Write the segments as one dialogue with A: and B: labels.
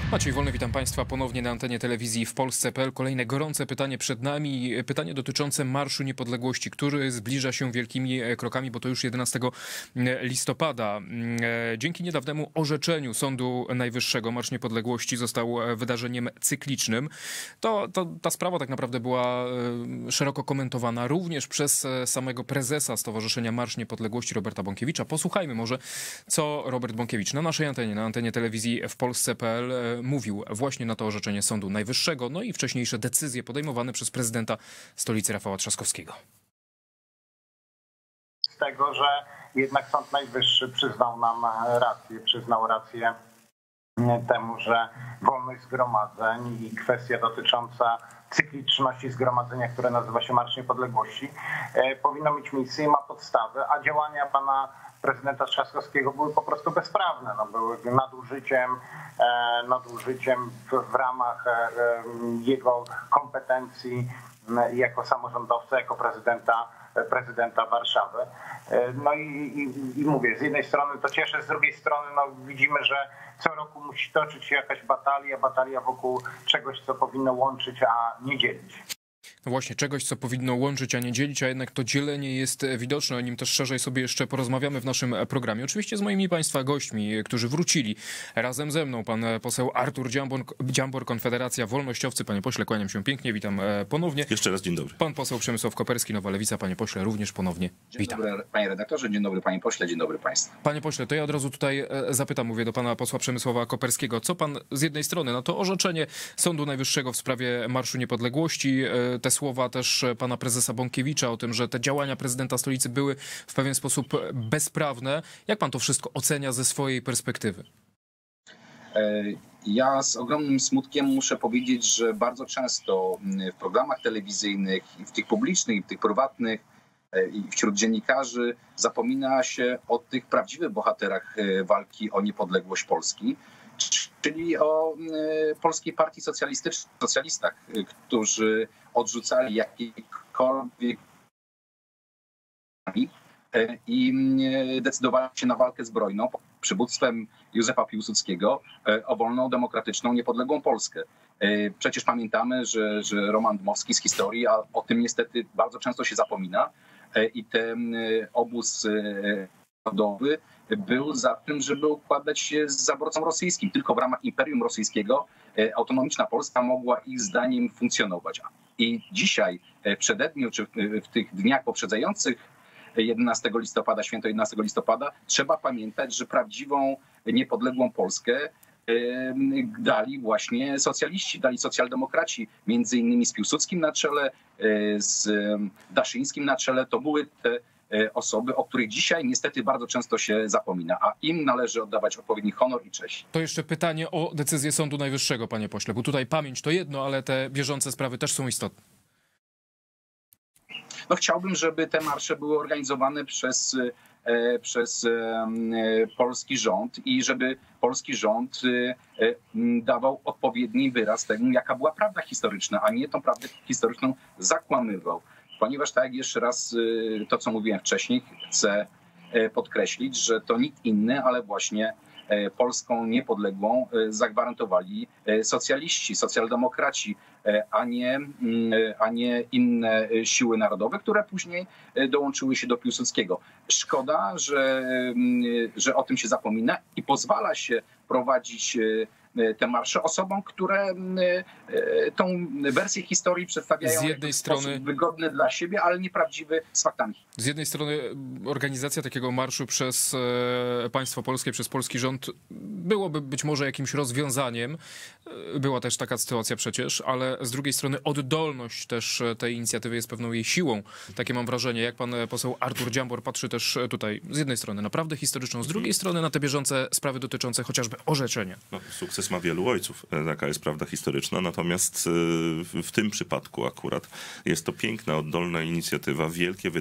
A: Maciej Wolny, witam Państwa ponownie na antenie telewizji w Polsce.pl. Kolejne gorące pytanie przed nami. Pytanie dotyczące Marszu Niepodległości, który zbliża się wielkimi krokami, bo to już 11 listopada. Dzięki niedawnemu orzeczeniu Sądu Najwyższego Marsz Niepodległości został wydarzeniem cyklicznym. Ta sprawa tak naprawdę była szeroko komentowana również przez samego prezesa Stowarzyszenia Marsz Niepodległości Roberta Bąkiewicza. Posłuchajmy może, co Robert Bąkiewicz na naszej antenie, na antenie telewizji w Polsce.pl mówił właśnie na to orzeczenie Sądu Najwyższego, no i wcześniejsze decyzje podejmowane przez prezydenta stolicy Rafała Trzaskowskiego.
B: Z tego, że jednak Sąd Najwyższy przyznał rację temu, że wolność zgromadzeń i kwestia dotycząca cykliczności zgromadzenia, które nazywa się Marsz Niepodległości, powinno mieć miejsce i ma podstawy, a działania pana prezydenta Trzaskowskiego były po prostu bezprawne. Były nadużyciem w ramach jego kompetencji jako samorządowca, jako prezydenta Warszawy. No i mówię, z jednej strony to cieszy, z drugiej strony widzimy, że co roku musi toczyć się jakaś batalia wokół czegoś, co powinno łączyć, a nie dzielić.
A: No właśnie, czegoś, co powinno łączyć, a nie dzielić, a jednak to dzielenie jest widoczne. O nim też szerzej sobie jeszcze porozmawiamy w naszym programie. Oczywiście z moimi Państwa gośćmi, którzy wrócili razem ze mną. Pan poseł Artur Dziambor, Konfederacja, Wolnościowcy. Panie pośle, kłaniam się pięknie, witam ponownie.
C: Jeszcze raz dzień dobry.
A: Pan poseł Przemysław Koperski, Nowa Lewica. Panie pośle, również ponownie witam.
D: Dzień dobry, panie redaktorze, dzień dobry, panie pośle, dzień dobry państwu.
A: Panie pośle, to ja od razu tutaj zapytam, mówię do pana posła Przemysława Koperskiego. Co pan z jednej strony na to orzeczenie Sądu Najwyższego w sprawie Marszu Niepodległości, te słowa też pana prezesa Bąkiewicza o tym, że te działania prezydenta stolicy były w pewien sposób bezprawne. Jak pan to wszystko ocenia ze swojej perspektywy?
D: Ja z ogromnym smutkiem muszę powiedzieć, że bardzo często w programach telewizyjnych, i w tych publicznych, i w tych prywatnych, i wśród dziennikarzy zapomina się o tych prawdziwych bohaterach walki o niepodległość Polski, czyli o Polskiej Partii Socjalistycznej, socjalistach, którzy odrzucali jakiekolwiek i decydowali się na walkę zbrojną pod przywództwem Józefa Piłsudskiego o wolną, demokratyczną, niepodległą Polskę. Przecież pamiętamy, że Roman Dmowski z historii, a o tym niestety bardzo często się zapomina, i ten obóz narodowy był za tym, żeby układać się z zaborcą rosyjskim. Tylko w ramach Imperium Rosyjskiego autonomiczna Polska mogła ich zdaniem funkcjonować. I dzisiaj, przededniu, czy w tych dniach poprzedzających 11 listopada, święto 11 listopada, trzeba pamiętać, że prawdziwą, niepodległą Polskę dali właśnie socjaliści, dali socjaldemokraci, między innymi z Piłsudskim na czele, z Daszyńskim na czele. To były te osoby, o których dzisiaj niestety bardzo często się zapomina, a im należy oddawać odpowiedni honor i cześć.
A: To jeszcze pytanie o decyzję Sądu Najwyższego, panie pośle, bo tutaj pamięć to jedno, ale te bieżące sprawy też są istotne.
D: No chciałbym, żeby te marsze były organizowane przez polski rząd i żeby polski rząd dawał odpowiedni wyraz temu, jaka była prawda historyczna, a nie tą prawdę historyczną zakłamywał. Ponieważ tak jak jeszcze raz to, co mówiłem wcześniej, chcę podkreślić, że to nikt inny, ale właśnie Polską niepodległą zagwarantowali socjaliści, socjaldemokraci, a nie inne siły narodowe, które później dołączyły się do Piłsudskiego. Szkoda, że o tym się zapomina i pozwala się prowadzić te marsze osobom, które tą wersję historii przedstawiają w sposób wygodny dla siebie, ale nieprawdziwy z faktami.
A: Z jednej strony organizacja takiego marszu przez państwo polskie, przez polski rząd byłoby być może jakimś rozwiązaniem. Była też taka sytuacja przecież, ale z drugiej strony oddolność też tej inicjatywy jest pewną jej siłą. Takie mam wrażenie, jak pan poseł Artur Dziambor patrzy też tutaj z jednej strony na prawdę historyczną, z drugiej strony na te bieżące sprawy dotyczące chociażby orzeczenia.
C: No, sukces ma wielu ojców, taka jest prawda historyczna, natomiast w tym przypadku akurat jest to piękna, oddolna inicjatywa, wielkie wydarzenie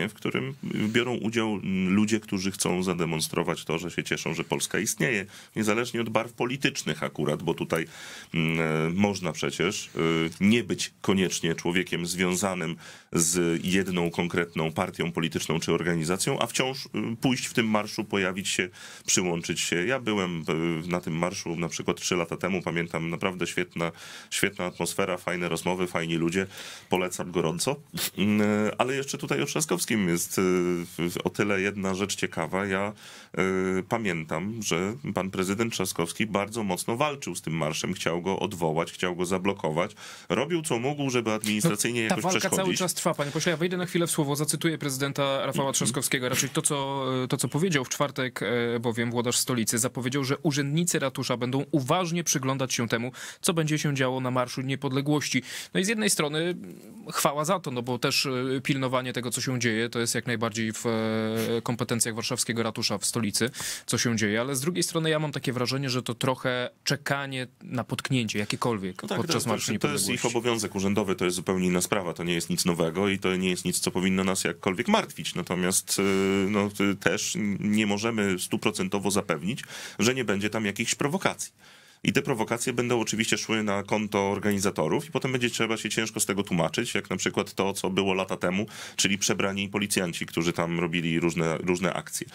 C: spotkanie, w którym biorą udział ludzie, którzy chcą zademonstrować to, że się cieszą, że Polska istnieje, niezależnie od barw politycznych akurat, bo tutaj można przecież nie być koniecznie człowiekiem związanym z jedną konkretną partią polityczną czy organizacją, a wciąż pójść w tym marszu, pojawić się, przyłączyć się. Ja byłem na tym marszu na przykład 3 lata temu, pamiętam, naprawdę świetna atmosfera, fajne rozmowy, fajni ludzie, polecam gorąco. Ale jeszcze tutaj o Trzaskowskim jest o tyle jedna rzecz ciekawa. Ja pamiętam, że pan prezydent Trzaskowski bardzo mocno walczył z tym marszem, chciał go odwołać, chciał go zablokować. Robił co mógł, żeby administracyjnie jakoś przeszkodzić.
A: Ta walka cały czas trwa, panie pośle. Ja wejdę na chwilę w słowo, zacytuję prezydenta Rafała Trzaskowskiego. Raczej to, co powiedział w czwartek, bowiem włodarz stolicy zapowiedział, że urzędnicy ratusza będą uważnie przyglądać się temu, co będzie się działo na Marszu Niepodległości. No i z jednej strony chwała za to, no bo też pilnowanie tego, co się dzieje, to jest jak najbardziej w kompetencjach warszawskiego ratusza w stolicy, co się dzieje, ale z drugiej strony ja mam takie wrażenie, że to trochę czekanie na potknięcie, jakiekolwiek, podczas Marszu Niepodległości.
C: To jest ich obowiązek urzędowy, to jest zupełnie inna sprawa, to nie jest nic nowego i to nie jest nic, co powinno nas jakkolwiek martwić. Natomiast no, też nie możemy 100% zapewnić, że nie będzie tam jakichś prowokacji. I te prowokacje będą oczywiście szły na konto organizatorów i potem będzie trzeba się ciężko z tego tłumaczyć, jak na przykład to, co było lata temu, czyli przebrani policjanci, którzy tam robili różne akcje.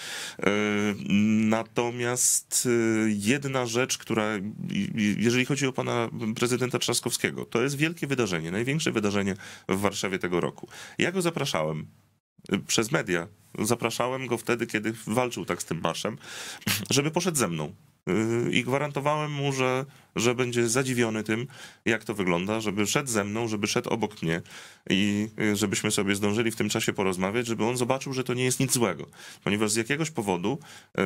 C: Natomiast jedna rzecz, która, jeżeli chodzi o pana prezydenta Trzaskowskiego, to jest wielkie wydarzenie, największe wydarzenie w Warszawie tego roku. Ja go zapraszałem przez media. Zapraszałem go wtedy, kiedy walczył tak z tym marszem, żeby poszedł ze mną. I gwarantowałem mu, że będzie zadziwiony tym, jak to wygląda, żeby szedł ze mną, żeby szedł obok mnie i żebyśmy sobie zdążyli w tym czasie porozmawiać, żeby on zobaczył, że to nie jest nic złego. Ponieważ z jakiegoś powodu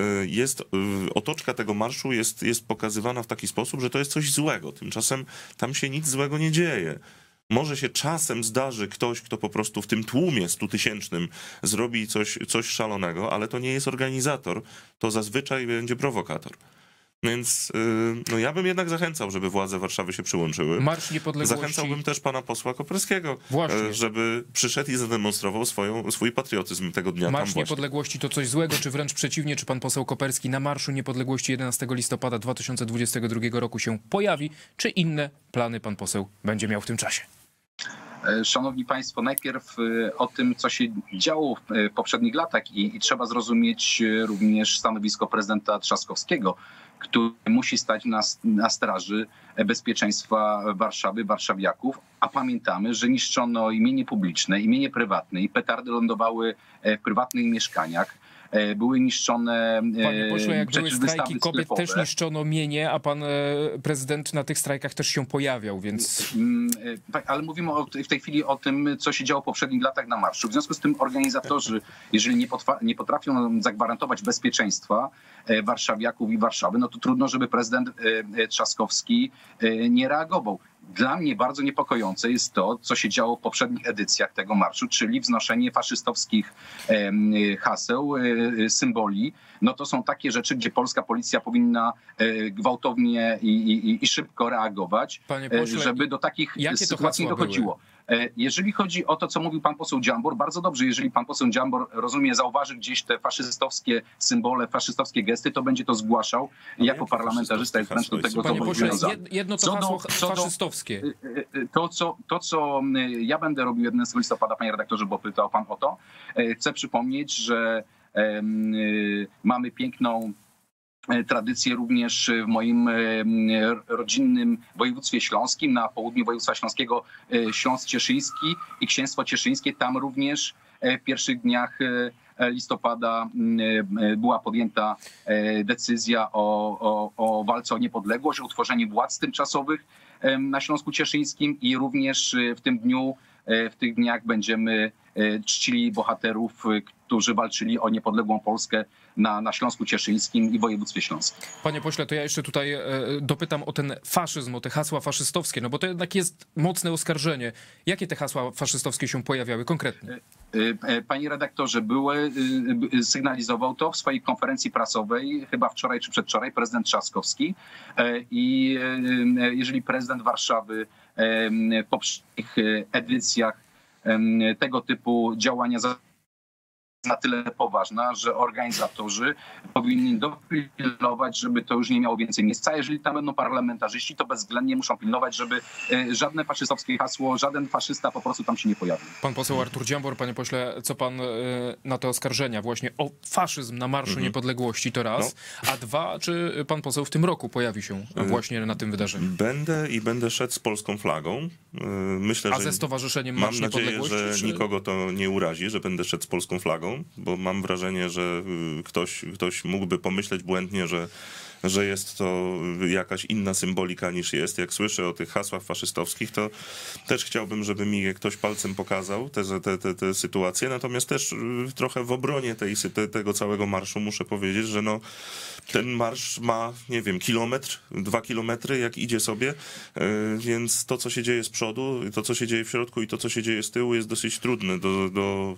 C: otoczka tego marszu jest pokazywana w taki sposób, że to jest coś złego. Tymczasem tam się nic złego nie dzieje. Może się czasem zdarzy ktoś, kto po prostu w tym tłumie 100-tysięcznym zrobi coś szalonego, ale to nie jest organizator, to zazwyczaj będzie prowokator. Więc no ja bym jednak zachęcał, żeby władze Warszawy się przyłączyły.
A: Marsz Niepodległości.
C: Zachęcałbym też pana posła Koperskiego,
A: Właśnie.
C: żeby przyszedł i zademonstrował swój patriotyzm tego dnia.
A: Marsz
C: tam
A: Niepodległości to coś złego, czy wręcz przeciwnie, czy pan poseł Koperski na Marszu Niepodległości 11 listopada 2022 roku się pojawi, czy inne plany pan poseł będzie miał w tym czasie?
D: Szanowni Państwo, najpierw o tym, co się działo w poprzednich latach i trzeba zrozumieć również stanowisko prezydenta Trzaskowskiego, który musi stać na straży bezpieczeństwa Warszawy, warszawiaków, a pamiętamy, że niszczono i mienie publiczne, i mienie prywatne, i petardy lądowały w prywatnych mieszkaniach. Były niszczone.
A: Panie pośle, jak były strajki kobiet,
D: sklepowe.
A: też niszczono mienie, a pan prezydent na tych strajkach też się pojawiał, więc...
D: Ale mówimy w tej chwili o tym, co się działo w poprzednich latach na marszu. W związku z tym organizatorzy, jeżeli nie potrafią zagwarantować bezpieczeństwa warszawiaków i Warszawy, no to trudno, żeby prezydent Trzaskowski nie reagował. Dla mnie bardzo niepokojące jest to, co się działo w poprzednich edycjach tego marszu, czyli wznoszenie faszystowskich haseł, symboli. No to są takie rzeczy, gdzie polska policja powinna gwałtownie i szybko reagować,
A: Panie pośle,
D: żeby do takich sytuacji nie dochodziło. Jeżeli chodzi o to, co mówił pan poseł Dziambor, bardzo dobrze, jeżeli pan poseł Dziambor, zauważy gdzieś te faszystowskie symbole, faszystowskie gesty, to będzie to zgłaszał jako parlamentarzysta, jest wręcz do tego zobowiązany.
A: Jedno to hasło faszystowskie.
D: To, co ja będę robił 11 listopada, panie redaktorze, bo pytał pan o to, chcę przypomnieć, że mamy piękną tradycję również w moim rodzinnym województwie śląskim, na południu województwa śląskiego, Śląsk Cieszyński i Księstwo Cieszyńskie. Tam również w pierwszych dniach listopada była podjęta decyzja o walce o niepodległość, o utworzeniu władz tymczasowych na Śląsku Cieszyńskim i również w tych dniach będziemy czcili bohaterów, którzy walczyli o niepodległą Polskę na Śląsku Cieszyńskim i województwie śląskim.
A: Panie pośle, to ja jeszcze tutaj dopytam o ten faszyzm, o te hasła faszystowskie, no bo to jednak jest mocne oskarżenie. Jakie te hasła faszystowskie się pojawiały konkretnie?
D: Panie redaktorze, sygnalizował to w swojej konferencji prasowej, chyba wczoraj czy przedwczoraj, prezydent Trzaskowski. I jeżeli prezydent Warszawy w poprzednich edycjach tego typu działania na tyle poważna, że organizatorzy powinni dopilnować, żeby to już nie miało więcej miejsca. Jeżeli tam będą parlamentarzyści, to bezwzględnie muszą pilnować, żeby żadne faszystowskie hasło, żaden faszysta po prostu tam się nie pojawił.
A: Pan poseł Artur Dziambor, panie pośle, co pan na te oskarżenia właśnie o faszyzm na Marszu Niepodległości, to raz, a dwa, czy pan poseł w tym roku pojawi się właśnie na tym wydarzeniu?
C: Będę szedł z polską flagą. Myślę,
A: a ze Stowarzyszeniem Marsz Niepodległości?
C: Mam nadzieję, że nikogo to nie urazi, że będę szedł z polską flagą, bo mam wrażenie, że ktoś mógłby pomyśleć błędnie, że jest to jakaś inna symbolika niż jest. Jak słyszę o tych hasłach faszystowskich, to też chciałbym, żeby mi ktoś palcem pokazał te sytuacje. Natomiast też trochę w obronie tego całego marszu muszę powiedzieć, że no, ten marsz ma, nie wiem, 2 kilometry, jak idzie sobie, więc to, co się dzieje z przodu, to, co się dzieje w środku i to, co się dzieje z tyłu, jest dosyć trudne do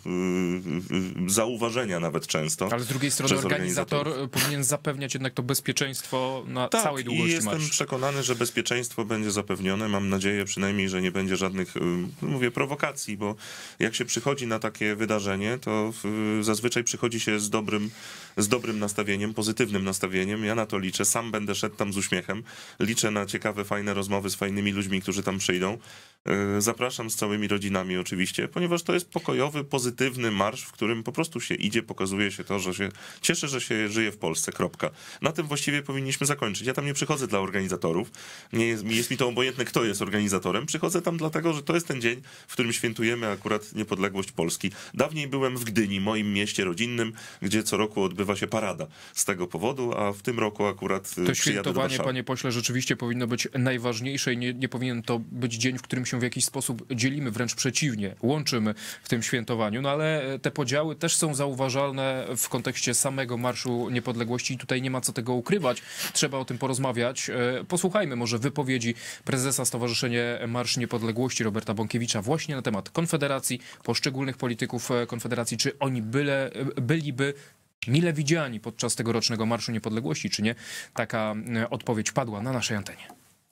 C: zauważenia nawet często.
A: Ale z drugiej strony organizator powinien zapewniać jednak to bezpieczeństwo na całej długości marszu.
C: Jestem przekonany, że bezpieczeństwo będzie zapewnione. Mam nadzieję przynajmniej, że nie będzie żadnych, prowokacji, bo jak się przychodzi na takie wydarzenie, to zazwyczaj przychodzi się z dobrym nastawieniem, pozytywnym nastawieniem. Ja na to liczę. Sam będę szedł tam z uśmiechem. Liczę na ciekawe, fajne rozmowy z fajnymi ludźmi, którzy tam przyjdą. Zapraszam z całymi rodzinami oczywiście, ponieważ to jest pokojowy, pozytywny marsz, w którym po prostu się idzie, pokazuje się to, że się cieszę, że się żyje w Polsce, kropka. Na tym właściwie powinniśmy zakończyć. Ja tam nie przychodzę dla organizatorów, jest mi to obojętne, kto jest organizatorem. Przychodzę tam dlatego, że to jest ten dzień, w którym świętujemy akurat niepodległość Polski. Dawniej byłem w Gdyni, moim mieście rodzinnym, gdzie co roku odbywa się parada z tego powodu, a w tym roku akurat
A: to świętowanie, panie pośle, rzeczywiście powinno być najważniejsze i nie powinien to być dzień, w którym się w jakiś sposób dzielimy, wręcz przeciwnie, łączymy w tym świętowaniu, no ale te podziały też są zauważalne w kontekście samego Marszu Niepodległości i tutaj nie ma co tego ukrywać. Trzeba o tym porozmawiać. Posłuchajmy może wypowiedzi prezesa Stowarzyszenia Marsz Niepodległości Roberta Bąkiewicza właśnie na temat Konfederacji, poszczególnych polityków Konfederacji, czy oni byliby mile widziani podczas tegorocznego Marszu Niepodległości, czy nie? Taka odpowiedź padła na naszej antenie.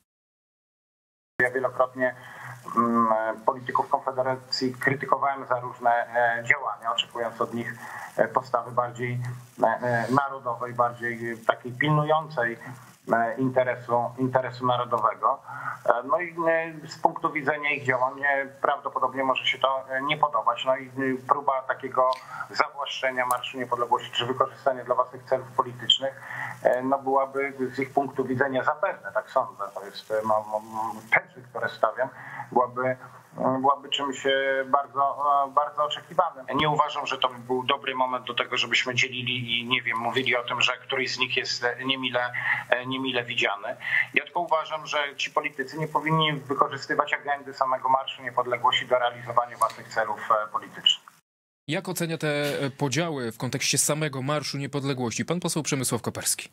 B: Ja wielokrotnie polityków Konfederacji krytykowałem za różne działania, oczekując od nich postawy bardziej narodowej, bardziej takiej pilnującej interesu narodowego. No i z punktu widzenia ich działań prawdopodobnie może się to nie podobać. No i próba takiego zawłaszczenia Marszu Niepodległości czy wykorzystania dla własnych celów politycznych no byłaby z ich punktu widzenia zapewne, tak sądzę, to jest tezy, które stawiam, byłaby czymś bardzo oczekiwanym. Nie uważam, że to był dobry moment do tego, żebyśmy dzielili i nie wiem, mówili o tym, że któryś z nich jest niemile widziany. Ja tylko uważam, że ci politycy nie powinni wykorzystywać agendy samego Marszu Niepodległości do realizowania własnych celów politycznych.
A: Jak ocenia te podziały w kontekście samego Marszu Niepodległości? Pan poseł Przemysław Koperski.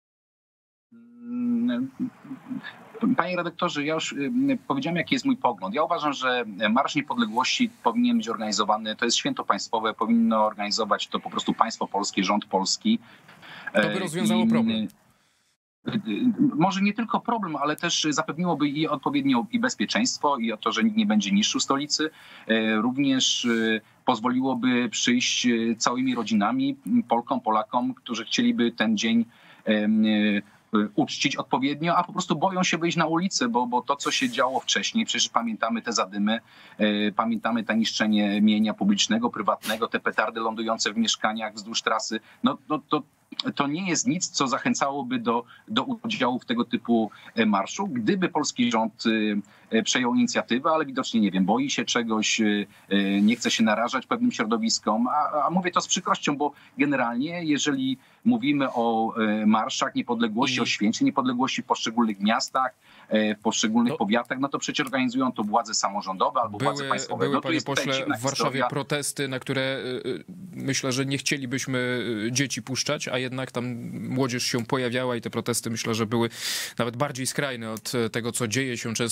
D: Panie redaktorze, ja już powiedziałem, jaki jest mój pogląd. Ja uważam, że Marsz Niepodległości powinien być organizowany, to jest święto państwowe, powinno organizować to po prostu państwo polskie, rząd polski.
A: To by rozwiązało problem.
D: Może nie tylko problem, ale też zapewniłoby i odpowiednio i bezpieczeństwo, i o to, że nikt nie będzie niszczył stolicy. Również pozwoliłoby przyjść całymi rodzinami, Polkom, Polakom, którzy chcieliby ten dzień uczcić odpowiednio, a po prostu boją się wyjść na ulicę, bo to, co się działo wcześniej, przecież pamiętamy te zadymy, pamiętamy to niszczenie mienia publicznego, prywatnego, te petardy lądujące w mieszkaniach wzdłuż trasy. To nie jest nic, co zachęcałoby do udziału w tego typu marszu. Gdyby polski rząd przejął inicjatywę, ale widocznie, nie wiem, boi się czegoś, nie chce się narażać pewnym środowiskom, a mówię to z przykrością, bo generalnie, jeżeli mówimy o marszach niepodległości, o święcie niepodległości w poszczególnych miastach, w poszczególnych powiatach, no to przecież organizują to władze samorządowe albo władze państwowe.
A: Były, panie pośle, w Warszawie protesty, na które myślę, że nie chcielibyśmy dzieci puszczać, a jednak tam młodzież się pojawiała i te protesty myślę, że były nawet bardziej skrajne od tego, co dzieje się często na Marszu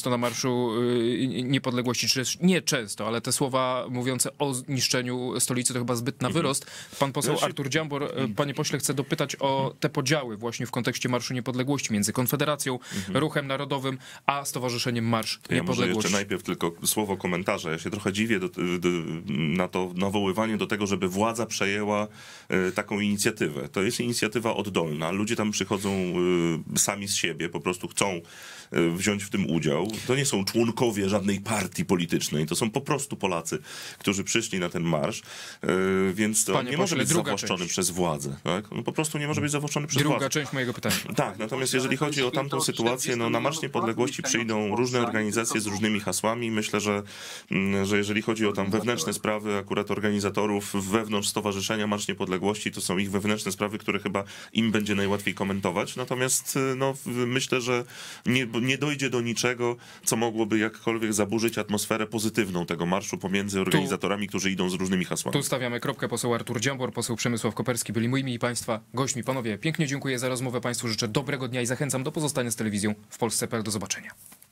A: Marszu Niepodległości, czy nie często, ale te słowa mówiące o niszczeniu stolicy to chyba zbyt na wyrost. Pan poseł Artur Dziambor, panie pośle, chce dopytać o te podziały właśnie w kontekście Marszu Niepodległości między Konfederacją, Ruchem Narodowym, a Stowarzyszeniem Marsz Niepodległości.
C: Ja może jeszcze najpierw tylko słowo komentarza. Ja się trochę dziwię na to nawoływanie do tego, żeby władza przejęła taką inicjatywę. To jest inicjatywa oddolna. Ludzie tam przychodzą sami z siebie, po prostu chcą wziąć w tym udział. To nie są członkowie żadnej partii politycznej, to są po prostu Polacy, którzy przyszli na ten marsz, więc to nie może być zawłaszczony przez władzę. Tak? No, po prostu nie może być zawłaszczony przez władzę.
A: Druga część mojego pytania.
C: Tak, natomiast jeżeli chodzi o tamtą sytuację, no na Marsz Niepodległości przyjdą różne organizacje z różnymi hasłami. Myślę, że jeżeli chodzi o tam wewnętrzne sprawy akurat organizatorów wewnątrz Stowarzyszenia Marsz Niepodległości, to są ich wewnętrzne sprawy, które chyba im będzie najłatwiej komentować. Natomiast no, myślę, że nie dojdzie do niczego, co mogłoby jakkolwiek zaburzyć atmosferę pozytywną tego marszu pomiędzy organizatorami, którzy idą z różnymi hasłami.
A: Tu stawiamy kropkę. Poseł Artur Dziambor, poseł Przemysław Koperski byli moimi i państwa gośćmi. Panowie, pięknie dziękuję za rozmowę. Państwu życzę dobrego dnia i zachęcam do pozostania z telewizją w Polsce.pl. Do zobaczenia.